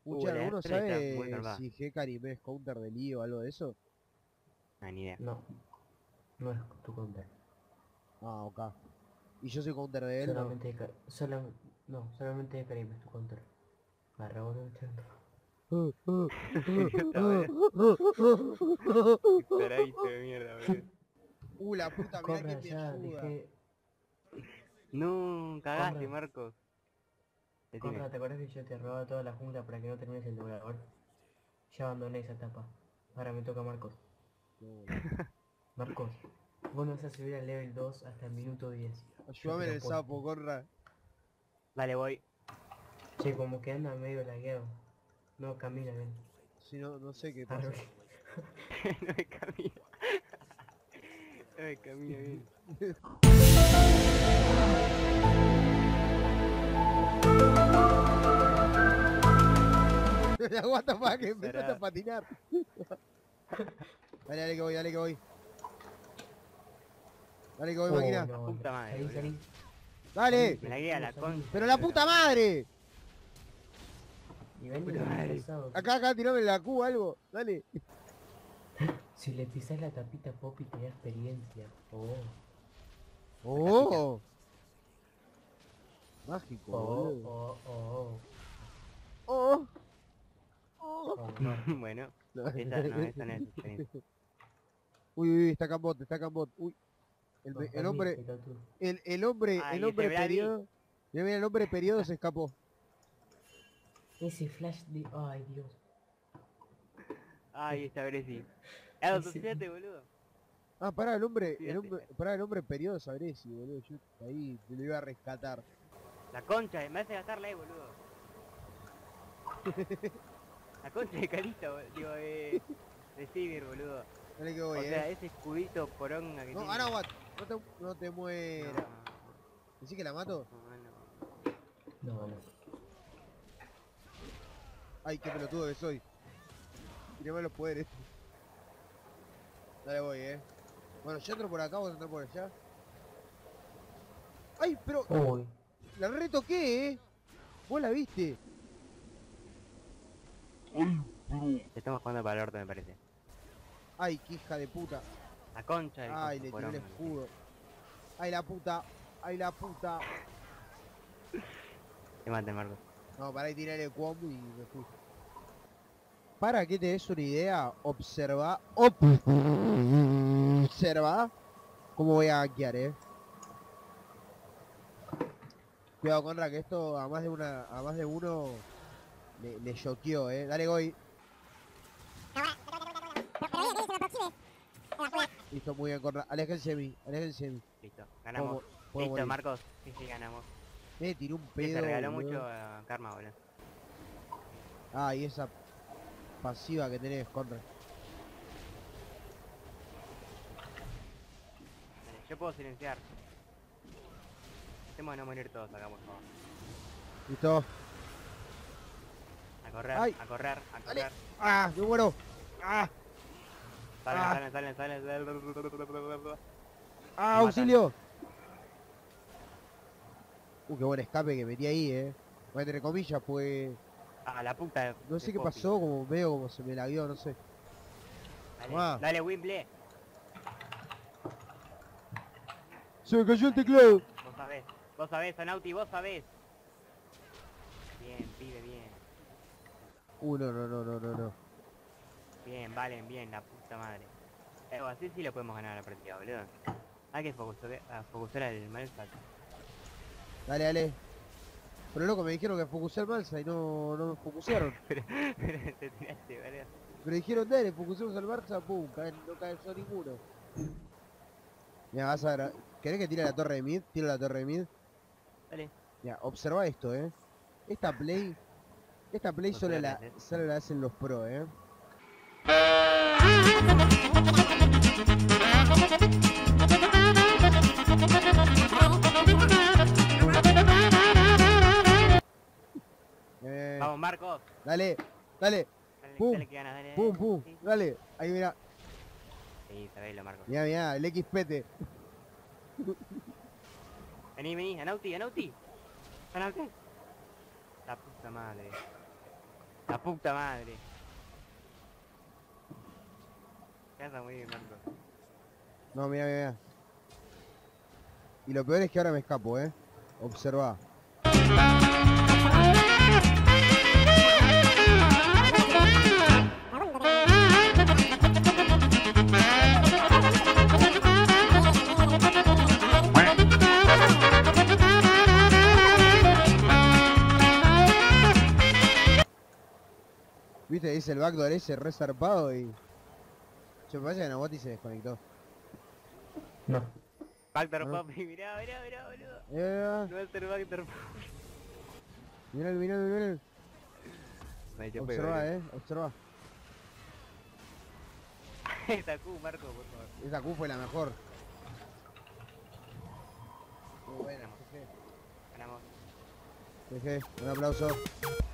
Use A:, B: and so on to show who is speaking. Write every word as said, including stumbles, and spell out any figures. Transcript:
A: Pucha,
B: Uh, la
A: ¿alguno
B: Astra está muy
A: sabe
B: salvada.
A: si Hecarim es counter de Lee o algo de eso?
B: Ah, ni idea.
C: No, no es tu counter.
A: Ah, ok. ¿Y yo soy counter de él? No.
C: Solamente Heca- solam- no, solamente Hecarim es tu counter. Barra boludo, echando.
B: Idiota, boludo. Qué taradito de mierda, boludo.
A: Uh, la puta, mirá
C: Corre
A: quién me
C: allá,
A: ayuda.
C: dejé.
B: No, cagaste,
C: Corre.
B: Marcos. Decime.
C: Conra, ¿te acuerdas que yo te robaba toda la jungla para que no termines el devorador? Ya abandoné esa etapa. Ahora me toca Marcos.
A: No, la-
C: Marcos, vos no vas a subir al level dos hasta el minuto diez. Yo
A: Ayúdame
C: te
A: en
C: lo
A: el sapo,
C: apuesto.
A: Conra.
B: Dale, voy.
C: Che, como que anda medio lagueado. No camina bien.
A: Si no, no sé qué pasa.
C: Arre.
B: No me camina. No me camina bien.
A: Aguanta para que empezaste
B: Pará.
A: a patinar. Dale, dale que voy, dale que voy. Dale que voy,
C: Oh,
A: máquina.
C: no,
B: Puta madre,
C: salí,
B: boludo.
C: salí.
A: Dale.
B: Me la guía la concha.
A: Pero la puta madre.
C: Y ven
B: Puta madre.
C: pesado.
A: Acá, acá, tirame la Q algo. Dale.
C: Si le pisás la tapita Poppy te da experiencia. Oh,
A: Oh. Mágico,
C: oh,
A: boludo.
C: oh, oh.
A: Oh. Oh.
C: Oh, no.
B: Bueno, esa no, esa no es experiencia.
A: Uy, uy, está Cambot, está Cambot. Uy. El,
C: No,
A: el
C: también,
A: hombre,
C: pelotudo.
A: el, el hombre,
B: Ay,
A: el
B: ese
A: hombre
B: Brady.
A: periodo. Mira, mira, el hombre periodo se escapó.
C: Ese flash de... Ay, Dios.
B: Ay, esta vez sí. Ah,
C: Ese-
B: siete, boludo.
A: Ah, pará, el hombre, el
B: Fíjate.
A: hombre, pará, el hombre periodo sabré si, boludo. Yo ahí te lo iba a rescatar.
B: La concha, me hace gastarla ahí, boludo. La concha de Calista, boludo. Digo, eh, de Sivir, boludo.
A: Dale que
B: O
A: voy,
B: sea,
A: eh.
B: ese escudito poronga que
A: No,
B: tiene.
A: ahora what? No te, no te
B: No,
A: mueras. ¿Decís que la mato?
B: no, no.
C: No, no.
A: Ay, qué pelotudo que soy. Tirame los poderes. Dale voy, eh. Bueno, yo entro por acá, vos entro por allá. Ay, pero
C: Uy.
A: la retoqué, eh. ¿Vos la viste?
B: Estamos jugando para el orto, me parece.
A: Ay, qué hija de puta.
B: La concha del
A: Ay,
B: coso
A: le tiré el
B: poronga.
A: escudo. Ay, la puta. Ay, la puta.
B: Te mate, Marcos.
A: No, para ahí tirarle el combo y me fui. Para que te des una idea, observa. Observa cómo voy a hackear, eh. Cuidado con que esto a más de una, a más de uno le, le choqueó, eh. Dale, Goy. Listo, muy bien, Conra. Aléjense de mí, aléjense de mí.
B: Listo, ganamos.
A: Podemos- podemos
B: Listo,
A: morir.
B: Marcos. Sí, sí, ganamos.
A: Me tiré un
B: Sí,
A: pedo.
B: se regaló
A: boludo.
B: mucho a Karma, boludo.
A: Ah, y esa pasiva que tenés, Conra.
B: Dale, yo puedo silenciar. Hacemos de no morir todos acá, por favor.
A: Listo.
B: A correr,
A: Ay.
B: a correr, a
A: Dale.
B: correr.
A: Ah, me muero. Ah,
B: Salen,
A: Ah.
B: salen, salen, salen.
A: ah,
B: Me
A: auxilio. Uh, qué buen escape que metí ahí, eh. Bueno, entre comillas, pues.
B: Ah, la puta de,
A: No
B: de
A: sé qué
B: Poppy.
A: pasó, como medio como se me lagueó, no sé.
B: Dale,
A: Ah.
B: dale, Wimble.
A: Se me cayó el teclado.
B: Vos sabés, vos sabés, Anauti, vos sabés. Bien, pibe, bien.
A: Uh, no, no, no, no, no, no.
B: Bien, valen, bien, la puta madre. Eh, así sí lo podemos ganar la partida, boludo. Hay que focusar, a focusar al mal salto.
A: Dale, dale. Pero loco, me dijeron que focusé al Balsa y no, no me focusearon.
B: Pero, pero te tiraste, boludo.
A: Pero dijeron, dale, focusemos al Barça, pum, caen, no cae solo ninguno. Mira, vas a ver. ¿Querés que tire la torre de mid? Tiro la torre de mid.
B: Dale.
A: Mira, observa esto, eh. Esta play. Esta play
B: No
A: solo
B: te la
A: la,
B: haces.
A: solo la hacen los pro, eh. Eh,
B: Vamos, Marcos.
A: dale, dale,
B: Dale,
A: Pum,
B: dale que ganas, dale.
A: pum, pum,
B: Sí,
A: dale. Ahí mira,
B: sí, sabelo, Marcos.
A: mira, mira, el X P T.
B: Vení, vení, Anauti, Anauti. Anauti. La puta madre. La puta madre. Ya está muy bien, Marco.
A: No, mira, mira, mira. Y lo peor es que ahora me escapo, eh. Observa. Viste, dice el backdoor ese re zarpado y... Che, me parece que Naboti se desconectó.
C: No.
B: Backdoor
A: Bueno.
B: Poppy, mirá, mirá, mirá, boludo.
A: Eh,
B: No va a ser Backdoor Poppy.
A: mirá, mirá, mirá.
B: Ahí te pego,
A: Observa,
B: boludo.
A: eh, observa.
B: Esa Q, Marco, por favor.
A: Esa Q fue la mejor. Muy buena,
B: Ganamos.
A: G
B: Ganamos.
A: G. G G, un aplauso.